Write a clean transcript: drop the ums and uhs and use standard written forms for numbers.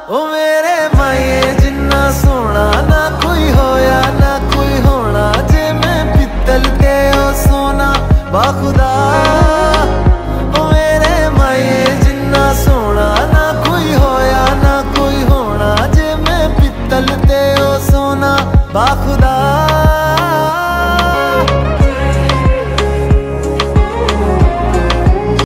ओ मेरे माए जिन्ना सोना ना कोई होया ना कोई होना, जे मैं पित्तल ते ओ सोना बाखुदा। ओ मेरे माए जिन्ना सोना ना कोई होया ना कोई होना, जे मैं पित्तल ते ओ सोना बाखुदा।